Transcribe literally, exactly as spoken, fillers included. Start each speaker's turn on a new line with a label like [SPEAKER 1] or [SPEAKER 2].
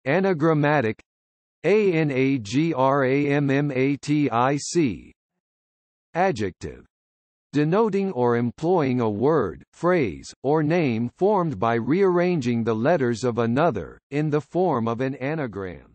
[SPEAKER 1] Anagrammatic, anagrammatic. Adjective, denoting or employing a word, phrase, or name formed by rearranging the letters of another, in the form of an anagram.